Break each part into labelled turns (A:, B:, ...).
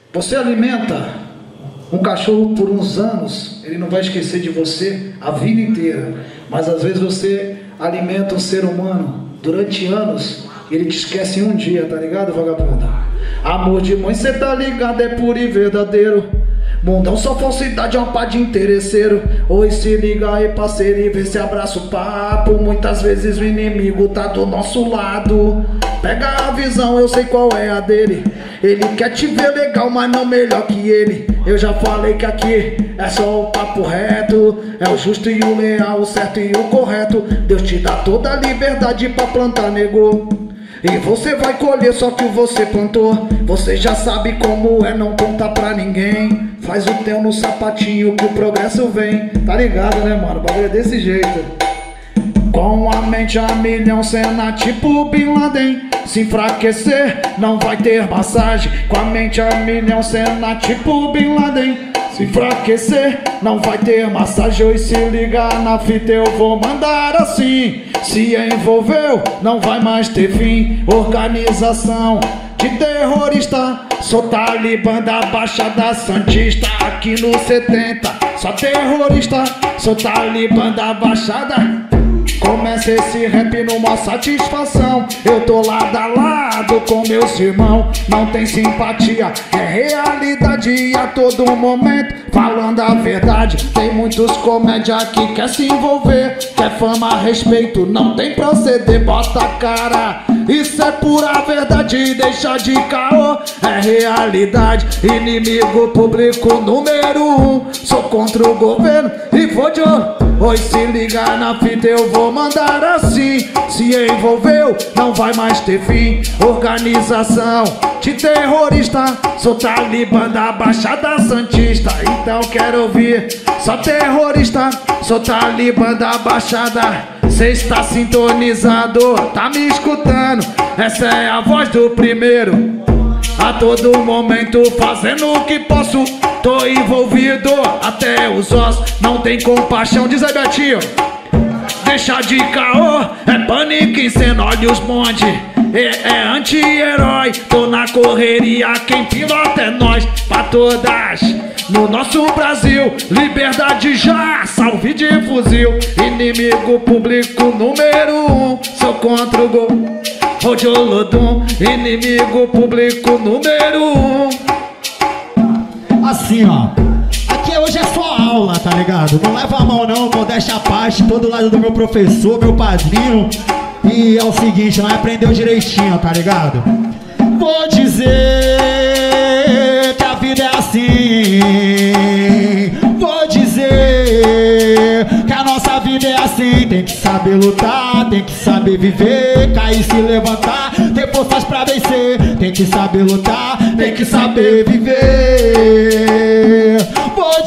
A: Você alimenta um cachorro por uns anos, ele não vai esquecer de você a vida inteira. Mas às vezes você alimenta um ser humano durante anos e ele te esquece em um dia, tá ligado, vagabundo? Amor de mãe, cê tá ligado, é puro e verdadeiro. Mundão só falsidade, é uma pá de interesseiro. Oi, se liga aí, parceiro, e vê se abraça o papo. Muitas vezes o inimigo tá do nosso lado. Pega a visão, eu sei qual é a dele. Ele quer te ver legal, mas não melhor que ele. Eu já falei que aqui é só o papo reto. É o justo e o leal, o certo e o correto. Deus te dá toda a liberdade pra plantar, nego. E você vai colher só que você plantou. Você já sabe como é, não conta pra ninguém. Faz o teu no sapatinho que o progresso vem. Tá ligado, né, mano? O bagulho é desse jeito. Com a mente a milhão, cena tipo Bin Laden. Se enfraquecer, não vai ter massagem. Com a mente a milhão, cena tipo Bin Laden. Se enfraquecer, não vai ter massagem. E se ligar na fita, eu vou mandar assim. Se envolveu, não vai mais ter fim. Organização de terrorista, sou Talibã da Baixada Santista. Aqui no 70, só terrorista, sou Talibã da Baixada. Começa esse rap numa satisfação. Eu tô lado a lado com meus irmãos. Não tem simpatia, é realidade a todo momento. Falando a verdade, tem muitos comédia que quer se envolver. Quer fama, respeito, não tem proceder. Bota a cara, isso é pura verdade. Deixa de caô, é realidade. Inimigo público número 1. Sou contra o governo e vou de ouro. Oi, se ligar na fita, eu vou mandar assim. Se envolveu, não vai mais ter fim. Organização de terrorista, sou Talibã da Baixada Santista. Então quero ouvir, só terrorista, sou Talibã da Baixada. Cê está sintonizado, tá me escutando? Essa é a voz do primeiro. A todo momento fazendo o que posso. Tô envolvido até os ossos. Não tem compaixão, diz aí, Betinho. Deixa de caô, é pânico em cena, olha os monte. É anti-herói, tô na correria, quem pilota é nós. Pra todas, no nosso Brasil, liberdade já, salve de fuzil. Inimigo público número 1, sou contra o gol. Rodiolodum, inimigo público número 1.
B: Assim, ó, aqui hoje é só aula, tá ligado? Não leva a mão não, modéstia à parte, todo lado do meu professor, meu padrinho. E é o seguinte, nós aprendeu direitinho, tá ligado? Vou dizer que a vida é assim. Vou dizer que a nossa vida é assim. Tem que saber lutar, tem que saber viver, cair, se levantar, ter forças pra vencer. Tem que saber lutar, tem que saber viver. Vou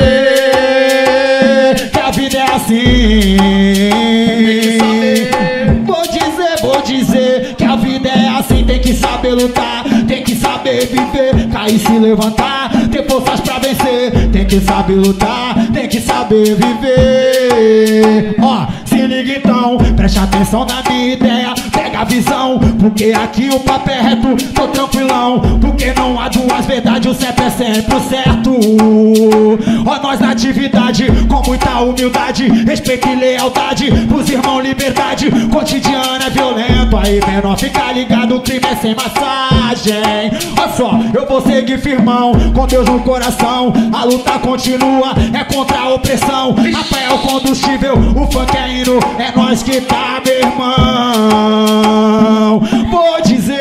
B: dizer que a vida é assim. Tem que saber. Vou dizer que a vida é assim. Tem que saber lutar, tem que saber viver, cair, se levantar, ter forças pra vencer. Tem que saber lutar, tem que saber viver. Ó, se liga então, preste atenção na minha ideia. Pega a visão, porque aqui o papo é reto. Tô tranquilão, porque não há duas verdades. O certo é sempre o certo. Ó, nós na atividade, com muita humildade, respeito e lealdade pros irmãos, liberdade. Cotidiano é violento, aí menor, fica ligado, o crime é sem massagem. Olha só, eu vou seguir firmão, com Deus no coração. A luta continua, é contra a opressão. A fé é o combustível, o funk é hino, é nós que tá, meu irmão. Vou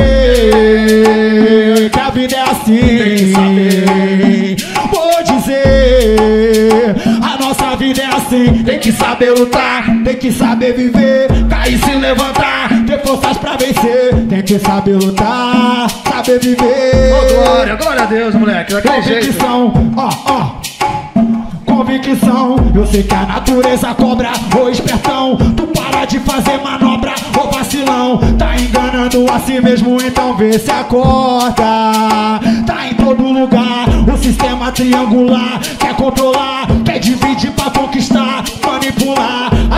B: dizer que a vida é assim. Tem que saber. Vou dizer, a nossa vida é assim. Tem que saber lutar, tem que saber viver, cair, se levantar, ter forças pra vencer. Tem que saber lutar, saber viver.
A: Oh, glória, glória a Deus, moleque, daquele jeito.
B: Convicção, ó. Convicção, eu sei que a natureza cobra. Ô espertão, tu para de fazer manobra. Ô vacilão, tá enganando a si mesmo, então vê se acorda. Tá em todo lugar, o sistema triangular. Quer controlar, quer dividir pra conquistar, manipular a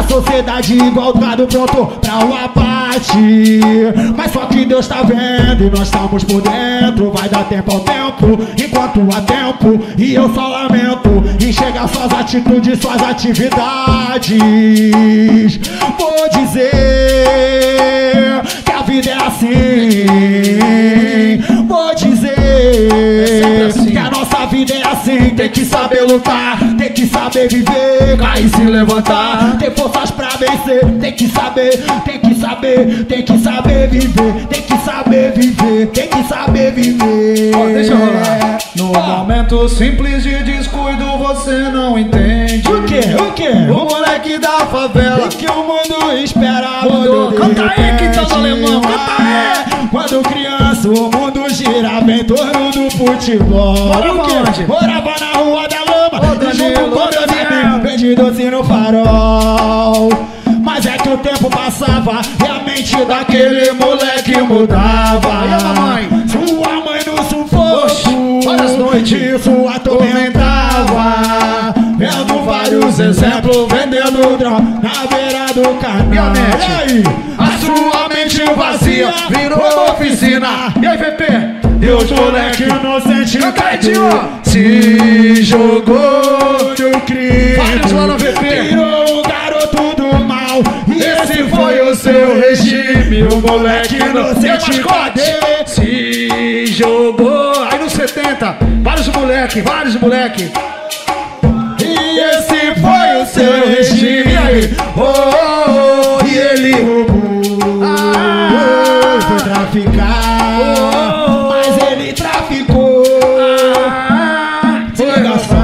B: sociedade igual gado pronto pra o abate. Mas só que Deus tá vendo e nós estamos por dentro. Vai dar tempo ao tempo, enquanto há tempo. E eu só lamento enxergar suas atitudes, suas atividades. Vou dizer que a vida é assim. Vou dizer que a nossa vida é assim. Tem que saber lutar, tem que saber viver, cair e se levantar, ter forças pra vencer. Tem que saber, tem que saber, tem que saber viver, tem que saber viver, tem que saber viver.
A: Deixa eu rolar. No momento simples de descuido você não entende.
B: O quê? O quê?
A: O moleque da favela
B: que o mundo espera.
A: mudou. Canta aí que tá no alemão, canta aí.
B: Quando criança o mundo gira bem em torno do futebol. Morava na rua da lama, junto com meus amigos, vende doce no farol. Mas é que o tempo passava e a mente daquele moleque mudava.
A: E a mamãe?
B: Sua mãe no sufoco,
A: várias noites
B: isso atormentava. Vendo vários exemplos, vendendo droga na beira do canal.
A: E a mente?
B: A sua mente vazia virou oficina.
A: E aí, VP?
B: E os moleque inocente
A: se jogou
B: no crime.
A: Vários lá no VP.
B: Virou o garoto do mal. E
A: esse foi o seu regime.
B: o moleque inocente cadê?
A: Se jogou. Aí nos 70, vários moleque.
B: E esse foi o seu regime.
A: E aí?
B: E ele roubou. Foi traficar. Mas ele traficou. Se liga só.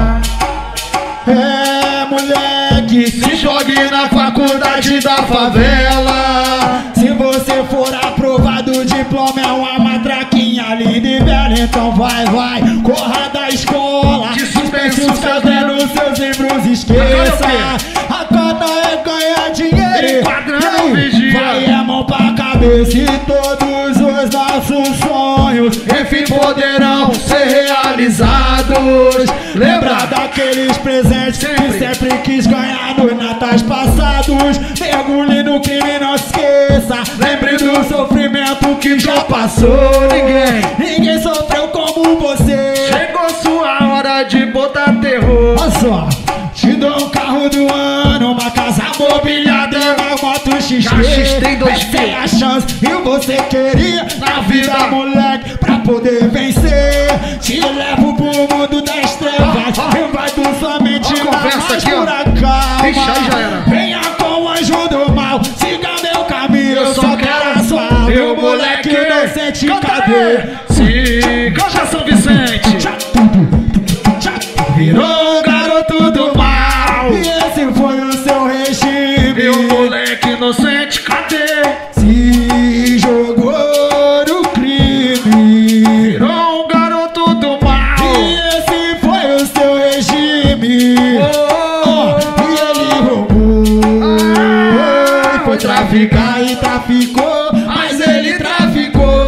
B: É, moleque,
A: Se jogue na faculdade da favela.
B: se você for aprovado, o diploma é uma matraquinha linda e bela. Então vai, corra da escola.
A: Dispense
B: os cadernos, seus livros, esqueça. A cota é ganhar dinheiro.
A: Enquadrando o vigia.
B: Vai a mão pra cabeça e todos os nossos sonhos, enfim, poderão ser realizados. Lembra daqueles presentes que sempre quis ganhar nos natais passados. Mergulhe no crime, não se esqueça. Lembre do sofrimento que já passou. Ninguém sofreu como você.
A: Chegou sua hora de botar terror.
B: Olha só, te dou um carro do ano, uma casa mobiliada, uma moto XT.
A: XT 2000.
B: Essa é a chance e você queria na vida, moleque, pra poder vencer. Te levo pro mundo das trevas e vai tu somente na mais pura calma.
A: Deixa aí, já era.
B: Venha com o anjo do mal, siga meu caminho, eu só quero a sua. Meu moleque inocente, cadê?
A: Se canta São Vicente.
B: Virou o garoto do mal. E esse foi o seu regime.
A: Meu moleque inocente, cadê?
B: Se jogou no crime.
A: Virou um garoto do mal.
B: E esse foi o seu regime. E ele roubou. Foi traficar e traficou. Mas ele traficou.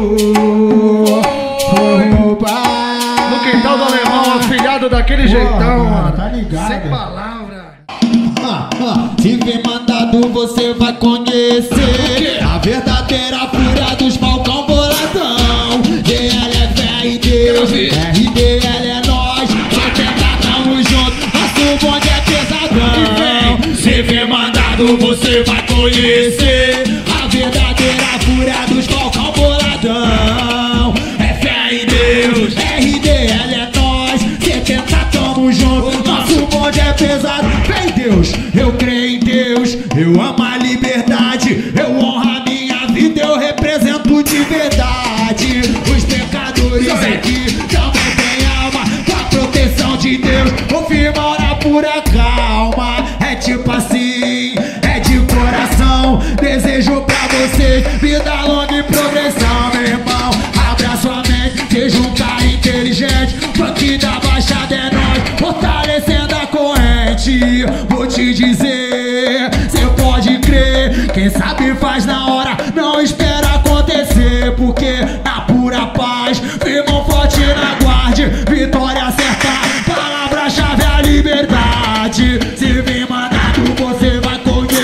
B: Foi roubar.
A: No quintal do alemão, afilhado daquele jeitão, mano.
B: Tá ligado?
A: Sem palavra.
B: Se vem mandado, você vai conhecer a verdadeira fúria dos Falcão Boladão. DL é fé e Deus, RDL é nós. 70 tamo junto, nosso bonde é pesadão. Se vem mandado, você vai conhecer a verdadeira fúria dos Falcão Boladão. É fé em Deus, RDL é nós. 70 tamo junto, nosso bonde é pesado. Vem Deus, eu creio em Deus, eu amo a liberdade, eu honro a minha vida, eu represento de verdade. Os pecadores aqui também têm alma, com a proteção de Deus, o firme ora pura calma. É tipo assim, é de coração, desejo pra vocês vida longa e progressão, meu irmão. Abra sua mente, seja um cara inteligente, funk da Baixada é nós, fortalecendo a corrente. Vou te dizer, cê pode crer, quem sabe faz na hora, não espera acontecer, porque na pura paz, firmão forte na guarde, vitória certa, palavra-chave é a liberdade. Se vem mandado, você vai conhecer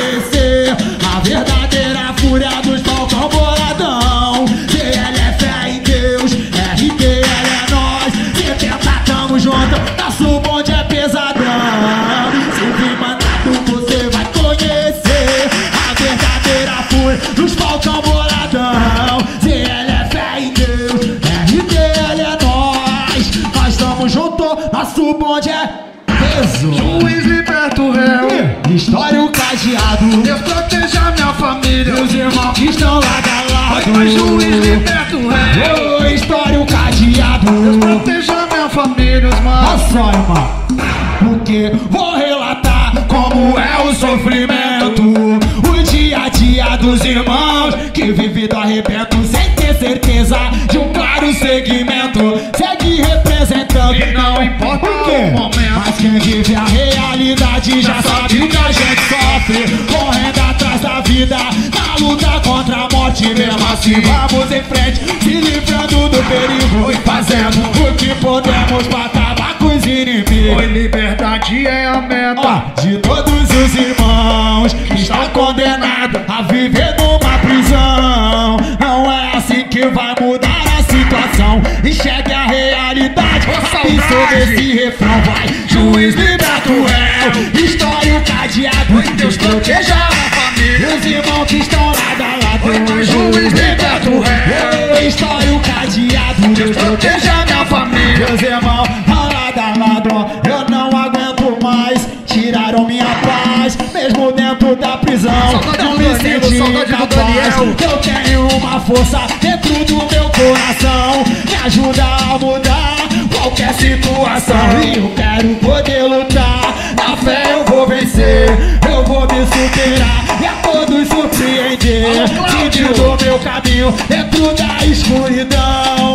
B: Nosso bonde é peso.
A: Juiz liberta o réu.
B: Estoura o cadeado.
A: Deus proteja minha família.
B: Meus irmãos que estão lado a lado.
A: Mas juiz liberta o réu.
B: Estoura o cadeado.
A: Deus proteja minha família, irmão.
B: Olha só, irmão, porque vou relatar como é o sofrimento, o dia a dia dos irmãos que vive do arrebento sem ter certeza de um claro segmento. Segue representando
A: E não importa o momento.
B: Mas quem vive a realidade já sabe o que a gente sofre, correndo atrás da vida, na luta contra a morte. Mesmo assim vamos em frente, se livrando do perigo e fazendo o que podemos pra acabar com os inimigos.
A: Oi, liberdade é a meta.
B: De todos os irmãos que estão condenados a viver numa prisão. Não é assim que vai mudar a situação. Enxergue a realidade, sabe sobre esse refrão. Vai, juiz liberta o réu. Estoure o cadeado.
A: Deus proteja a família.
B: Os irmãos que estão lado a lado.
A: Oi, juiz liberta o réu.
B: Estoure o cadeado.
A: Deus proteja minha família.
B: Meus irmãos, lado a lado, eu não aguento mais. Tiraram minha paz, mesmo dentro da prisão.
A: Saudade
B: Não
A: do
B: me
A: Danilo,
B: senti
A: saudade do
B: capaz.
A: Daniel.
B: Eu tenho uma força dentro do meu coração, me ajuda a mudar qualquer situação. E eu quero poder lutar, na fé eu vou vencer. Eu vou me superar e a todos surpreender. Sentindo meu caminho dentro da escuridão.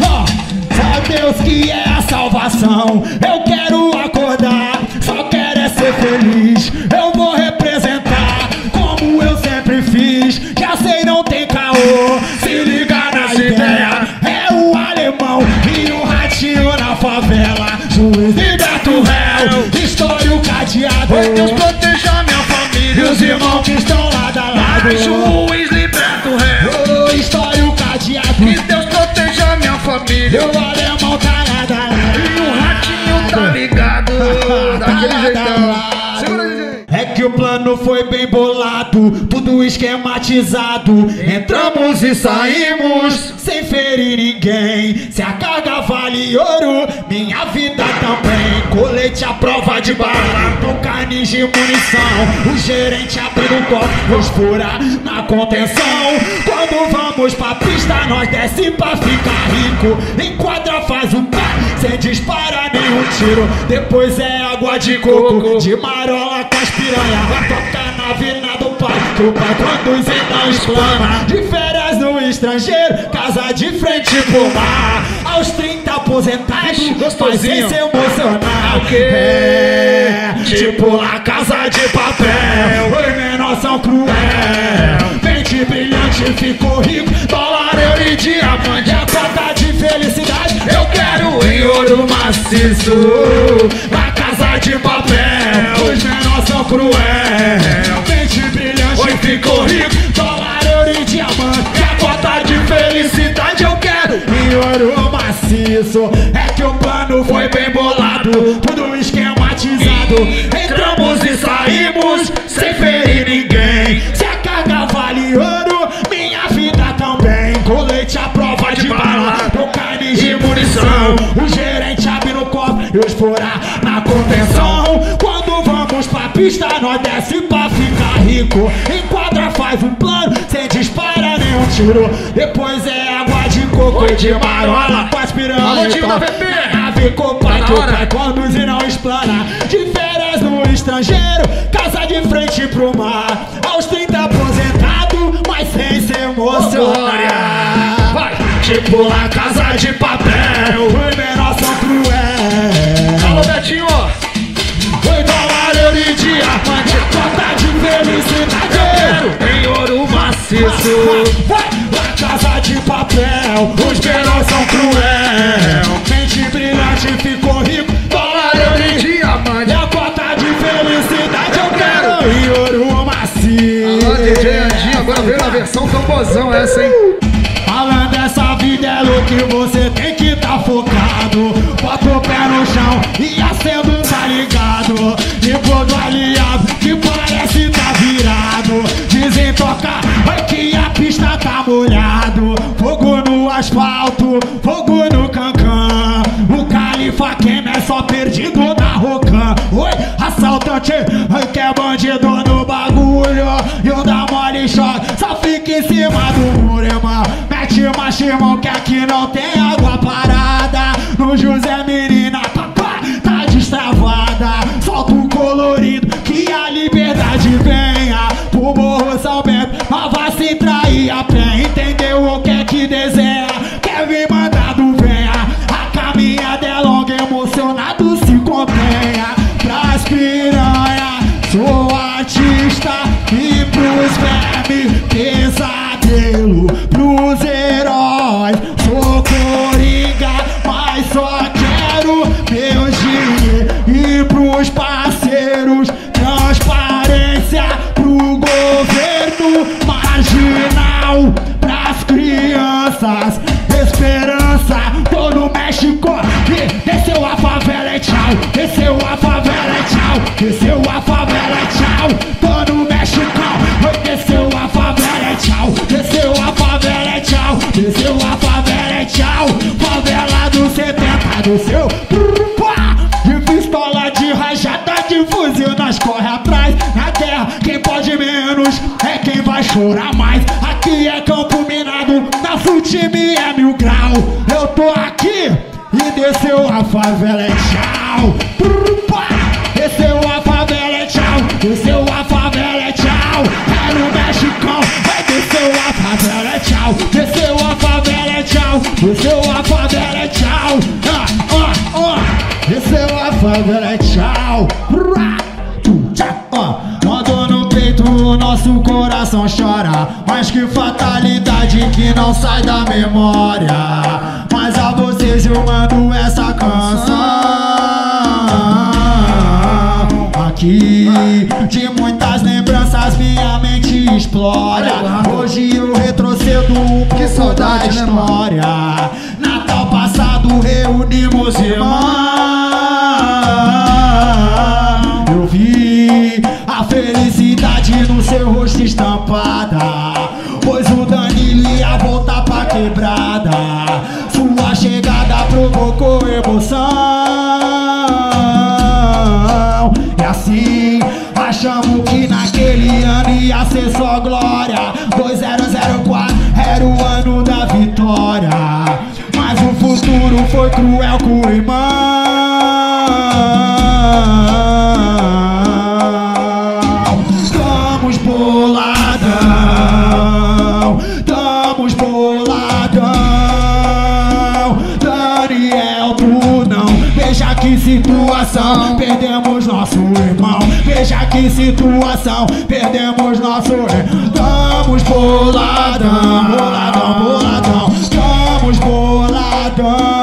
B: Só Deus que é a salvação. Eu quero acordar, só quero é ser feliz. Eu vou representar como eu sempre fiz. Já sei, não tem caô, se liga na ideia. É o alemão e o ratinho na favela. Juiz liberta o réu, estoure o cadeado.
A: Deus proteja minha família.
B: E os irmãos que estão lado a lado.
A: Juiz liberta o réu.
B: Estoure o cadeado.
A: Que Deus proteja minha família.
B: O alemão tá lado a lado.
A: E o ratinho tá ligado. Daquele jeitão. Segura aí, gente.
B: É que o plano foi bem bolado, tudo esquematizado. Entramos e saímos sem ferir ninguém. Se a carga vale ouro, minha vida também. Colete à prova de bala, com canis de munição. O gerente abrindo um copo, vou furar na contenção. Quando vamos pra pista, nós desce pra ficar rico. Enquadra, faz um pá, sem disparar nenhum tiro. Depois é água de coco, de marola com as piranha. Toca na vina do pai, que o pai conduz e não explana. De férias no estrangeiro, casa de frente pro mar. Aos 30 aposentados, mas sem se emocionar. É, tipo lá Casa de Papel. Os menores são cruel. Mente brilhante, ficou rico. Dólar, euro e diamante. A cota de felicidade eu quero em ouro maciço. Na Casa de Papel, os menores são cruel. Mente brilhante, oi, ficou rico. Dólar, euro e diamante. A cota de felicidade eu quero em ouro maciço. É que o plano foi bem bolado, tudo esquematizado. Entramos e saímos sem ferir ninguém. Se a carga vale ouro, minha vida também. Colete à prova de bala, com canis de munição. O gerente abre no copo e os furar na contenção. Quando vamos pra pista, nós desce pra ficar rico. Enquadra, faz um plano, sem disparar nenhum tiro. Depois é água de coco e de marola com as piranhas.
A: Alô, time da VP!
B: Nave com pai, que o pai conduz e não explana. De férias no estrangeiro, casa de frente pro mar. Aos 30 aposentado, mas sem se emocionar.
A: Vai!
B: Tipo lá Casa de Papel, os menores são cruel.
A: Alô, Betinho!
B: Foi dólar, euro e diamante. Cota de felicidade
A: Em ouro maciço.
B: vai, lá Casa de Papel, os menores são cruel. Mente brilhante, ficou rico. Dólar, euro e
A: Diamante.
B: e a cota de felicidade eu quero em ouro macio.
A: Alô, DJ Andinho, agora veio na versão tambozão essa, hein?
B: Falando dessa vida é louco que você tem que tá focado. Bota o pé no chão e acendo, tá ligado? Depois do aliado que parece tá virado. Dizem tocar, vai que a pista tá molhado. Fogo no asfalto, fogo no cancã. O califa queima só perdido na Rocan. Oi, assaltante, oi, que é bandido no bagulho. E o da mole choque, só fica em cima do muro, irmão. Mete macho, irmão, que aqui não tem água parada. No José Menina, papá, tá destravada. Solta o colorido, que a liberdade venha pro Morro São Bento, mas vai se trair a pé. Entendeu o que é que desenha? Quer vir mandado, venha. A caminhada é longa, emocionado se contenha. Pras piranha, sou artista. E pros vermes, pesadelo. Pros heróis, sou coringa, mas só quero meu dinheiro. E pros parceiros, transparência. Pro governo marginal, pras crianças, esperança. Tô no México e desceu a favela, é tchau. Desceu a favela, é tchau. Desceu a favela, é tchau. Tô no México, desceu a favela, é tchau. Desceu a favela, é tchau. Desceu a favela, é tchau. Favela do 70, do seu de pistola, de rajada, de fuzil, nós corre atrás. Na terra, quem pode menos é quem vai chorar mais. Aqui é campo minado, nosso time é 1000 grau. Eu tô aqui e desceu a favela, é tchau. Desceu a favela, é tchau. Desceu a favela, é tchau. É no Mexicão, vai desceu a favela, é tchau. Desceu a favela, é tchau. Desceu a favela, é tchau. Desceu a favela, é tchau. Mandou no peito, o nosso coração chora. Mas que fatalidade que não sai da memória. Mas a vocês eu mando essa canção aqui. De muitas lembranças minha mente explora. Hoje eu retrocedo um pouco da história. Natal passado reunimos irmãos. Eu vi a felicidade no seu rosto estampada, pois o Danilo ia voltar pra quebrada. Sua chegada provocou emoção. E assim achamos que naquele ano ia ser só glória. 2004 era o ano da vitória. Mas o futuro foi cruel com o irmão. Estamos boladão, estamos boladão. Daniel, tu não. Veja que situação, perdemos nosso irmão. Veja que situação, perdemos nosso irmão. Estamos boladão, boladão, boladão. Estamos boladão.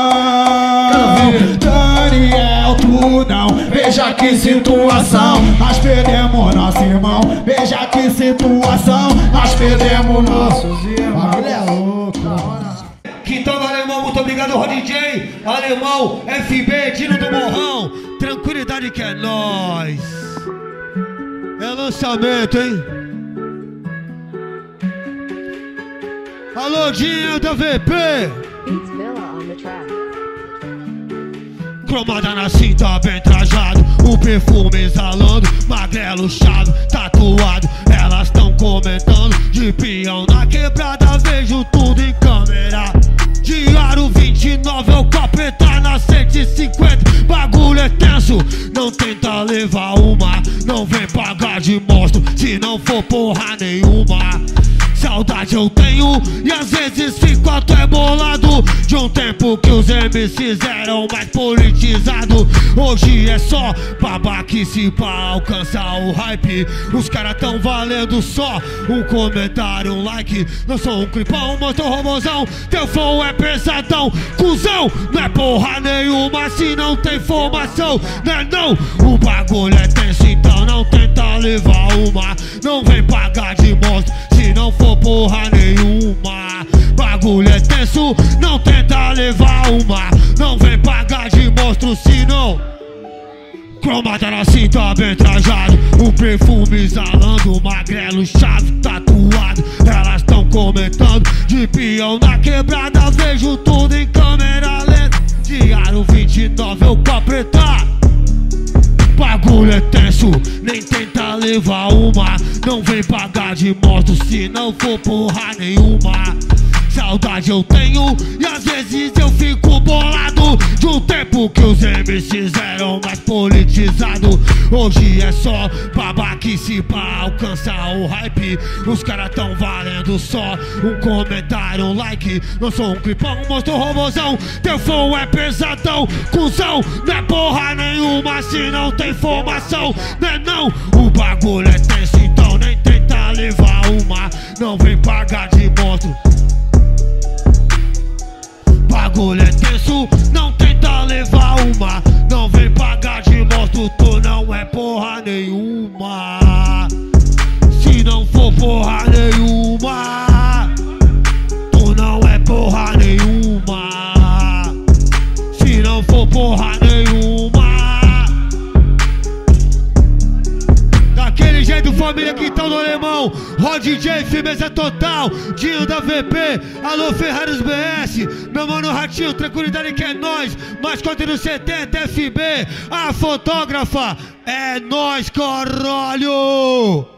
B: Daniel, tu não. Veja que situação, nós perdemos nosso irmão. Veja que situação, nós perdemos nossos irmãos. Ele é louco.
C: Quintão do Alemão, muito obrigado, DJ. Alemão, FB, Dino do Morrão. Tranquilidade que é nóis. É lançamento, hein? Alô, Dinho da VP.
D: Beats Villa on the track.
C: Cromada na cinta, bem trajado. O perfume exalando. Magrelo, chave, tatuado. Elas tão comentando. De peão na quebrada, vejo tudo em câmera. Diário 29 é o capeta na 150. Bagulho é tenso, não tenta levar uma. Não vem pagar de monstro se não for porra nenhuma. Saudade eu tenho e às vezes fico até bolado de um tempo que os MCs eram mais politizados. Hoje é só babaquice pra alcançar o hype. Os caras tão valendo só um comentário, um like. Não sou um clipão, mas tô robozão. Teu flow é pesadão, cuzão. Não é porra nenhuma se não tem formação, né não? O bagulho é tenso, então não tenta levar uma. Não vem pagar de monstro se não for porra nenhuma. Bagulho é tenso, não tenta levar uma. Não vem pagar de monstro se não. Cromada na cinta, bem trajado. O perfume exalando. Magrelo, chave, tatuado. Elas tão comentando. De peão na quebrada, vejo tudo em câmera lenta. Diário 29 eu pra apretar. Bagulho é tenso, nem tenta levar uma. Não vem pagar de moto se não for porra nenhuma. Saudade eu tenho e às vezes eu fico bolado de um tempo que os MCs eram mais politizados. Hoje é só babaquice pra alcançar o hype. Os caras tão valendo só um comentário, um like. Não sou um clipão, monstro robozão. Teu flow é pesadão, cuzão. Não é porra nenhuma se não tem formação, né não? O bagulho é tenso, então nem tenta levar uma. Não vem pagar de monstro. Bagulho é tenso, não tenta levar uma. Não vem pagar de monstro, tu não é porra nenhuma. Se não for porra nenhuma, tu não é porra nenhuma. Se não for porra nenhuma. Daquele jeito, família Quintão do Alemão, Rod DJ, firmeza total, Dinho da VP, alô Ferraris BS, meu mano Ratinho, tranquilidade que é nóis, mais conteúdo 70 FB, a fotógrafa, é nóis, caralho!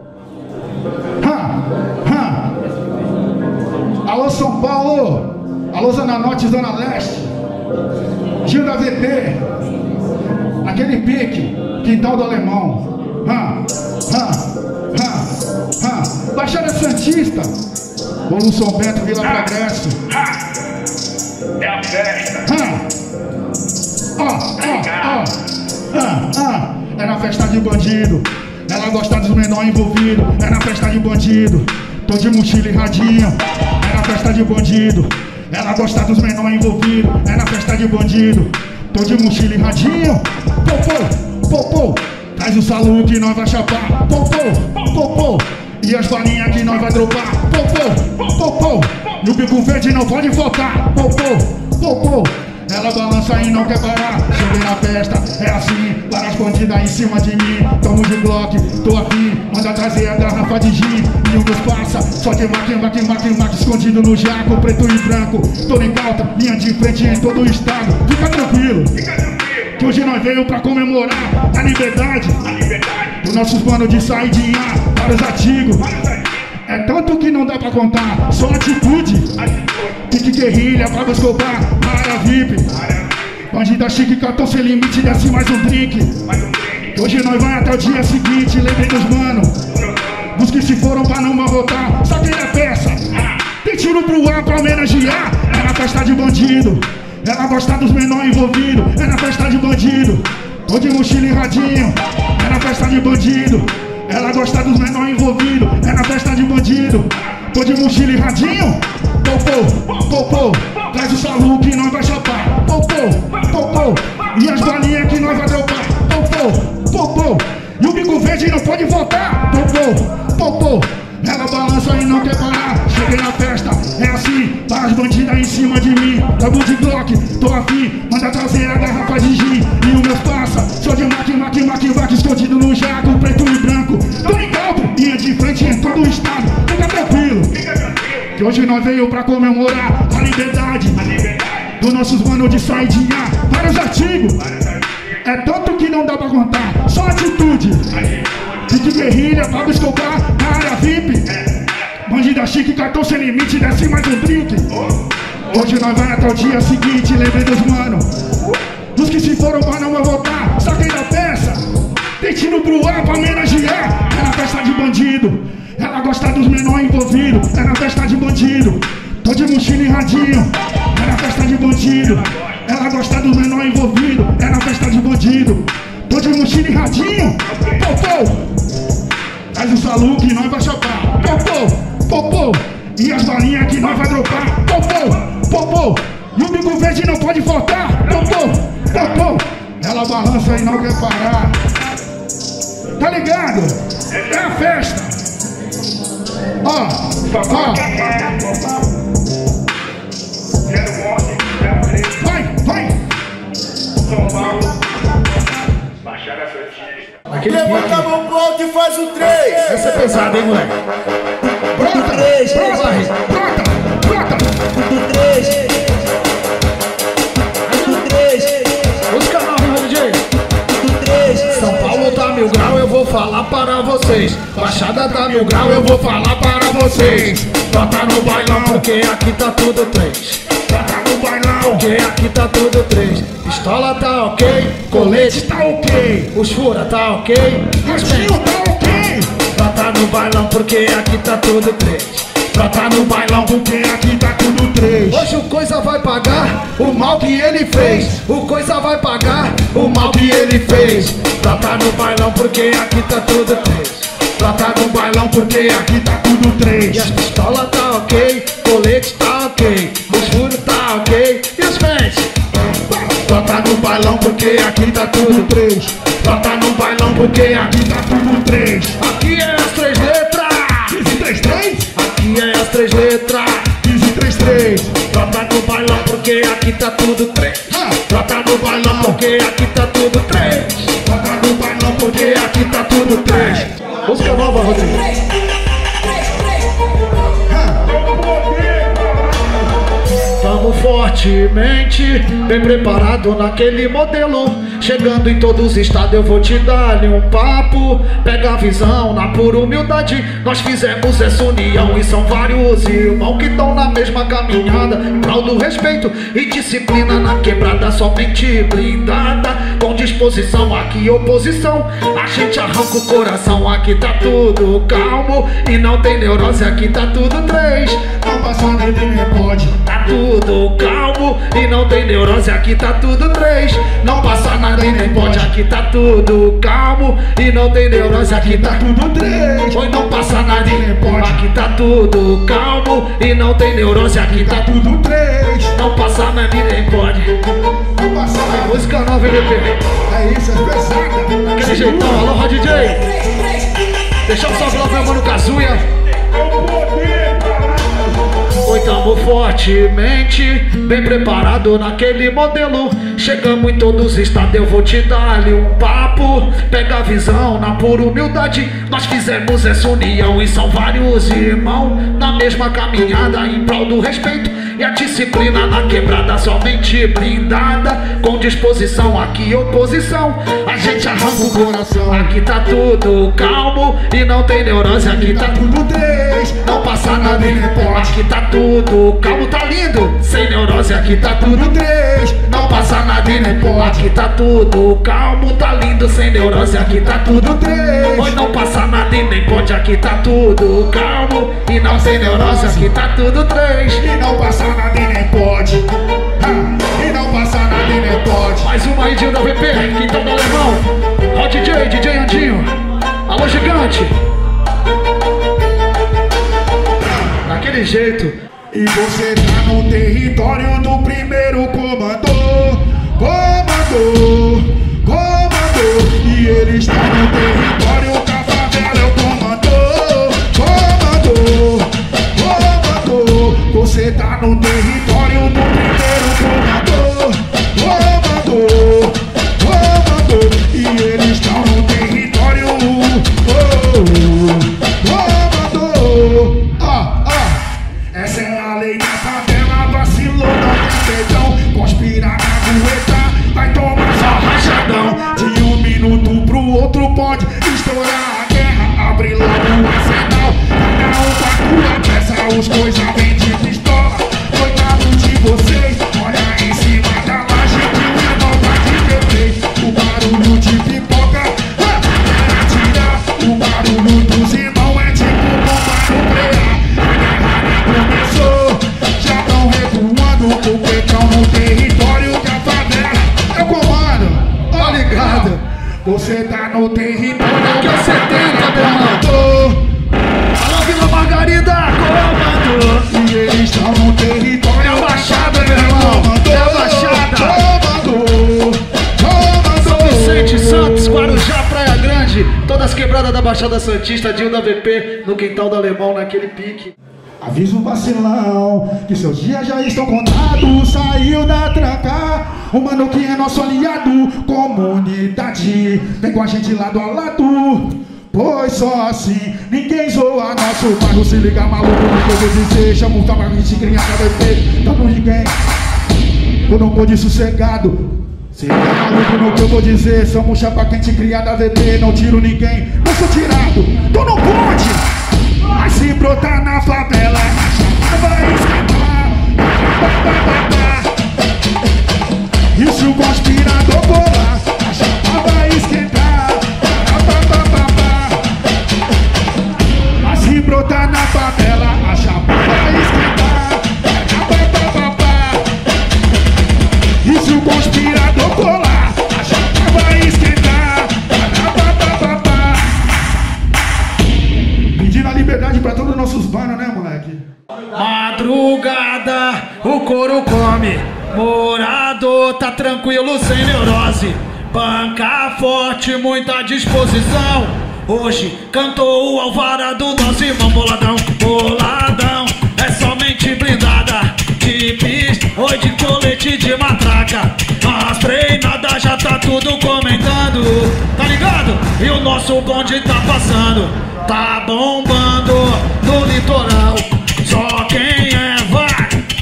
E: Alô São Paulo, alô Zona Norte, Zona Leste, Dinho da VP, aquele pique, Quintal do Alemão. Baixada Santista, Bolo São Bento, Vila Progresso.
F: É a festa.
E: É na festa de bandido. Ela gosta dos menores envolvidos. É na festa de bandido. Tô de mochila e radinho. É na festa de bandido. Ela gosta dos menores envolvidos. É na festa de bandido. Tô de mochila e radinho. Popô. Traz o salu que nós vai chapar. Popô. E as balinhas que nós vai dropar. Popô. E o bico verde não pode faltar. Popô. Ela balança e não quer parar. Cheguei na festa, é assim. Várias bandidas em cima de mim. Tamo de bloco, tô afim. Manda trazer a garrafa de gin. E o meus passa, só de mac escondido no jaco, preto e branco. Tô em alta, linha de frente em todo o estado. Fica tranquilo, que hoje nós veio pra comemorar a liberdade dos nossos manos de saidinha para os antigos. É tanto que não dá pra contar, só atitude. Pique guerrilha, Pablo Escobar, área VIP. Bandida chique, cartão sem limite, desce mais um drink. Hoje nós vai até o dia seguinte, lembrei dos mano. Os que se foram pra não voltar, saquei a peça. Tem tiro pro ar pra homenagear, é na festa de bandido. Ela gosta dos menores envolvidos, é na festa de bandido. Tô de mochila e radinho, é na festa de bandido. Ela gosta dos menores envolvidos, é na festa de bandido. Tô de mochila e radinho. Popô. Traz o salu que nós vai chapar. Popô. E as balinhas que nós vai dropar. Popô. E o bico verde não pode voltar. Popô. Ela balança e não quer parar. Cheguei na festa, é assim. Tá as bandidas em cima de mim. Tamo de Glock, tô afim. Manda trazer a garrafa de gin. E o meus passa, só de mac escondido no jaco, preto e branco. Tô em campo, linha de frente em todo o estado. Fica tranquilo, que hoje nós veio pra comemorar a liberdade dos nossos manos de saidinha para os artigos. É tanto que não dá pra contar, só atitude. De guerrilha, Pablo Escobar, na área VIP. Bandida chique, cartão sem limite, desce mais um drink. Hoje nós vai até o dia seguinte, lembrei dos mano. Dos que se foram pra não voltar, saquei da peça. Tem tiro pro ar pra homenagear, é na festa de bandido. Ela gosta dos menores envolvidos, é na festa de bandido. Tô de mochila e radinho, é na festa de bandido. Ela gosta dos menores envolvidos, é na festa de bandido. Tô de mochila e radinho. Popô. Traz o salu que nós vai chapar. Popô. E as balinhas que nós vai dropar. Popô. E o bico verde não pode faltar. Popô. Ela balança e não quer parar. Tá ligado? É a festa. Ó. Vai.
F: São Paulo. Baixada Santista.
G: Levanta a mão pro alto e faz o 3.
B: Essa é pesada, hein, moleque?
E: Pronta.
G: 3.
E: Pronta.
G: Do 3.
A: falar para vocês. Baixada da Mil Grau, eu vou falar para vocês. Brota no bailão, porque aqui tá tudo 3. Brota no bailão, porque aqui tá tudo 3. Pistola tá ok, colete tá ok, os fura tá ok, gatinho tá ok. Brota no bailão, porque aqui tá tudo 3. Brota no bailão, porque aqui tá tudo 3. Hoje o Coisa vai pagar o mal que ele fez. O Coisa vai pagar o mal que ele fez. Brota no bailão, porque aqui tá tudo 3. Brota no bailão, porque aqui tá tudo 3. E as pistolas tá ok, colete tá ok, os furos tá ok, e os pés. Brota no bailão, porque aqui tá tudo 3. Brota no bailão, porque aqui tá tudo 3. Aqui é as 3 letras. 1533? Aqui é as 3 letras. 1533. Brota no bailão, porque aqui tá tudo 3. Brota no bailão, porque aqui tá tudo 3. Brota no bailão, porque aqui tá tudo 3. Música nova, Rodrigo. Vamos fortemente, bem preparado naquele modelo. Chegando em todos os estados eu vou te dar-lhe um papo. Pega a visão, na pura humildade nós fizemos essa união. E são vários irmãos que estão na mesma caminhada, em prol do respeito e disciplina na quebrada, somente blindada. Com disposição, aqui oposição, a gente arranca o coração. Aqui tá tudo calmo e não tem neurose, aqui tá tudo 3. Não passa nele, nem pode. Tá tudo calmo e não tem neurose, aqui tá tudo 3. Não passa nada e nem pode, aqui tá tudo calmo e não tem neurose, aqui tá tudo 3. Oi, não passa nada e nem pode, aqui tá tudo calmo e não tem neurose, aqui tá tudo 3. Não passa nada e nem pode. Não passa nada. Música nova, MVP.
E: É isso, é pesada.
A: Aquele jeitão, alô, DJ. Deixa um salve lá pro meu mano Kazuya. Oi, tamo fortemente, bem preparado naquele modelo. Chegamos em todos os estados, eu vou te dar-lhe um papo. Pega a visão, na pura humildade nós fizemos essa união. E são vários irmãos na mesma caminhada, em prol do respeito e a disciplina na quebrada, somente blindada. Com disposição, aqui oposição, a gente arranca o coração. Aqui tá tudo calmo e não tem neurose, aqui tá tudo 3. Não passa nada e nem pode, aqui tá tudo calmo, tá lindo, sem neurose, aqui tá tudo 3. Não passa nada e nem pode, aqui tá tudo calmo, tá lindo, sem neurose, aqui tá tudo 3. Pois não passa nada e nem pode, aqui tá tudo calmo e não tem neurose, aqui tá tudo 3.
E: E não passa nada e nem pode. E não passa nada e nem pode.
A: Mais uma aí, Dinho da VP, Quintão do Alemão. Ó, DJ Andinho. Alô, gigante. Daquele jeito.
E: E você tá no território do primeiro comandor. E ele está no território da favela, é o comandor. Você tá no território do primeiro comandor. E eles estão no território. Essa é a lei da favela, vacilou, não tem perdão. Conspirar na goeta, vai tomar só rachadão. De um minuto pro outro pode estourar a guerra. Abre logo o arsenal, cada um com a tua peça. Os coisas vêm de pistola, coitado de vocês. Olha em cima da laje que o irmão vai te meter. O barulho de pipoca é atirar. O barulho dos irmãos é tipo bomba nuclear. A guerra nem começou, já tão recuando. Porque estão no território da favela. Eu comando,
A: Tá ligado?
E: Você tá no território
A: Aqui é 70, meu irmão. Alô, Vila Margarida, comando.
E: E eles estão no território.
A: É a Baixada, meu irmão. É a Baixada. São Vicente, Santos, Guarujá, Praia Grande. Todas quebradas da Baixada Santista. Dinho da VP no Quintal do Alemão, naquele pique.
E: Avisa o vacilão que seus dias já estão contados. Saiu da tranca, o mano que é nosso aliado. Comunidade, vem com a gente lado a lado. Pois só assim ninguém zoa nosso bairro. Se liga maluco no que eu vou dizer. Chama o tabaco de criança, vai ter tamo ninguém. Eu não pôde sossegado. Se tá maluco no que eu vou dizer, somos chapa quente criada VT, não tiro ninguém, não sou tirado, tu não pode. Mas se brotar na favela, a chapa vai esquentar. E se o conspirador colar, a chapa vai esquentar. Mas se brotar na favela, a chapa vai esquentar. E se o conspirador colar, a chapa vai esquentar. Pedindo a liberdade pra todos os nossos banos, né, moleque?
A: Madrugada, o couro come. Morador tá tranquilo, sem neurose. Banca forte, muita disposição. Hoje cantou o alvará do nosso irmão boladão. Boladão, é somente blindada de pista, oi de colete de matraca. As treinadas já tá tudo comentando, tá ligado? E o nosso bonde tá passando, tá bombando no litoral. Só quem é vai.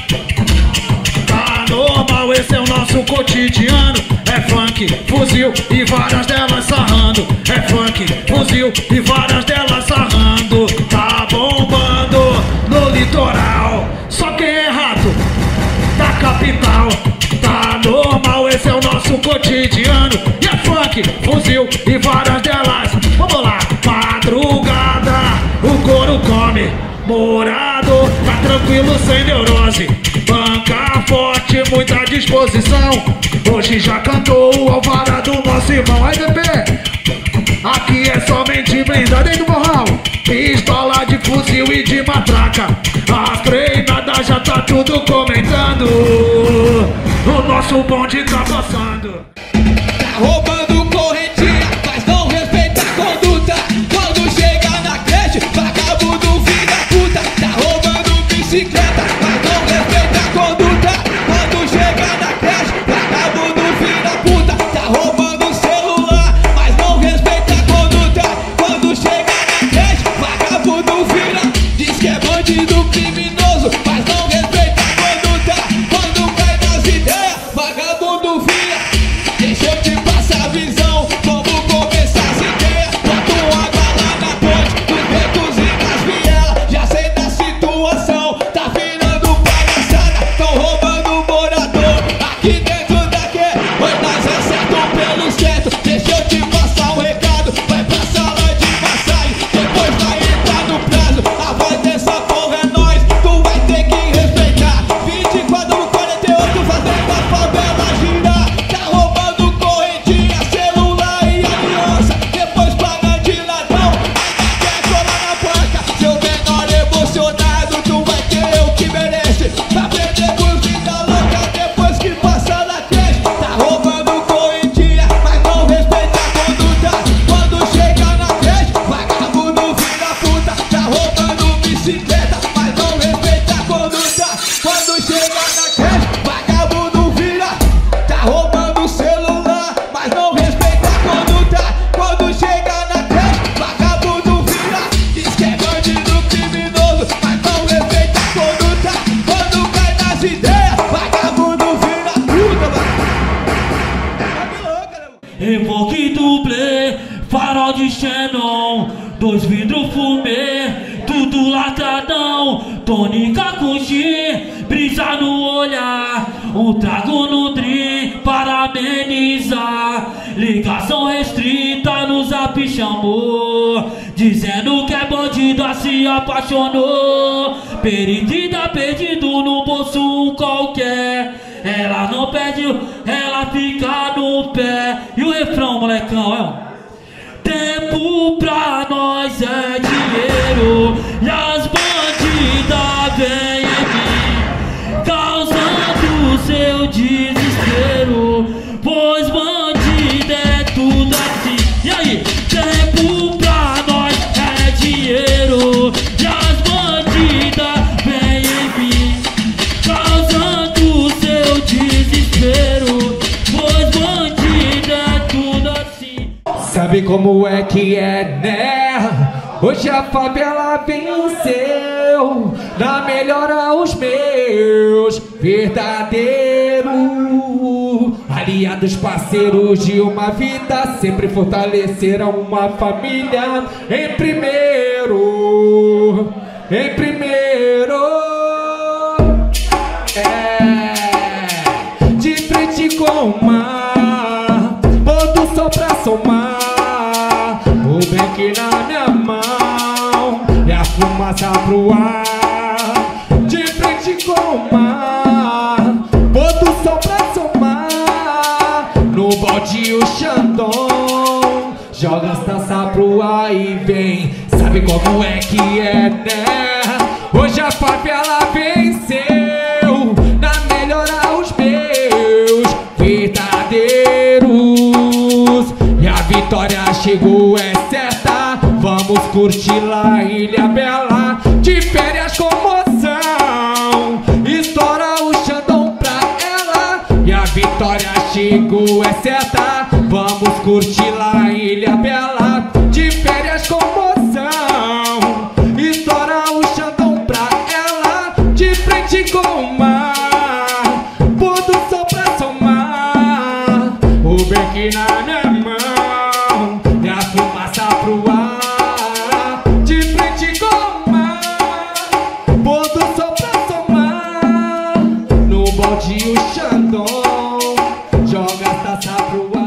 A: Tá normal, esse é o nosso cotidiano. É funk, fuzil e várias delas sarrando. É funk, fuzil e várias delas sarrando. Tá bombando no litoral. Só quem é rato da capital. Tá normal, esse é o nosso cotidiano. E é funk, fuzil e várias delas. Vamos lá, madrugada, o couro come. Morador, tá tranquilo, sem neurose. Banca forte, muita disposição. Hoje já cantou o alvará do nosso irmão. Aí, bebê, aqui é somente blindada do morral. Pistola de fuzil e de matraca. As treinadas já tá tudo comentando. O nosso bonde tá passando.
B: Tá roubando correntinha, mas não respeita a conduta. Quando chega na creche, vagabundo filho da puta. Tá roubando bicicleta, mas não respeita a conduta. Quando chega na creche, vagabundo filho da puta. Tá roubando celular, mas não respeita a conduta. Quando chega na creche, vagabundo vira. Diz que é bandido criminoso, mas não respeita a conduta. Quando cai nas ideias, vagabundo vira. Deixa eu te passar a visão, como começar as ideias. Boto água lá na ponte, nos becos e nas vielas. Já sei da situação, tá virando palhaçada. Tão roubando morador, aqui dentro daqui. Oi, nós é certo pelo certo. Deixa eu te passar um recado, vai pra sala de massagem, depois vai entrar no prazo. A voz dessa porra é nós, tu vai ter que respeitar. 24/48 fazendo a favela girar. Tá roubando correntinha, celular e aliança. Depois paga de ladrão, ainda quer colar na placa. Seu menor emocionado, tu vai ter o que merece. Pra perder por vida louca depois que passa na creche. Tá roubando correntinha, mas não respeita a conduta. Quando chega na creche, vagabundo vira puta. Tá roubando bicicleta, mas não respeita a conduta. Quando chega na creche, vagabundo vira. Tá roubando celular, mas não respeita a conduta. Quando chega na creche, vagabundo vira. Diz que é bandido criminoso, mas não respeita a conduta. Quando cai nas ideias, vagabundo vira puta, mano.
H: Evoque dublê, farol de Xenon, 2 vidros fumê, tudo latradão, tônica com gin, brisa no olhar, um trago no drink para amenizar. Ligação restrita no zap chamou, dizendo que é bandida, se apaixonou. Perdida, perdido no bolso qualquer. Ela não perde, ela fica no pé. E o refrão, molecão, é tempo pra nós é dinheiro. E as bandidas vêm em mim, causando seu desespero. Pois bandida é tudo assim. E aí? Tempo pra nós é dinheiro. E as bandidas vêm em mim, causando seu desespero. Pois bandida é tudo assim.
B: Sabe como é que é, né? Hoje a favela venceu, dá melhor aos meus verdadeiro. aliados, parceiros de uma vida, sempre fortaleceram uma família. Em primeiro, de frente com o mar, pôr do sol pra somar. O bem que na minha mão é a fumaça pro ar. De frente com o mar, pôr do sol pra somar. No balde o Xandão joga as taças pro ar e vem. Sabe como é que é, né? Hoje a favela venceu na melhorar os meus verdadeiros. E a vitória chegou, é certa. Vamos curtir lá, Ilha Bela. De férias com moção, estoura o Xandão pra ela. E a vitória chegou, é certa. Vamos curtir lá, Ilha Bela. De férias com moção, estoura o Xandão pra ela. De frente com o mar, pôr do sol pra somar. O bem que na minha mão é a fumaça pro ar. De frente com o mar, pôr do sol pra somar. No balde o Xandão joga a taça pro ar.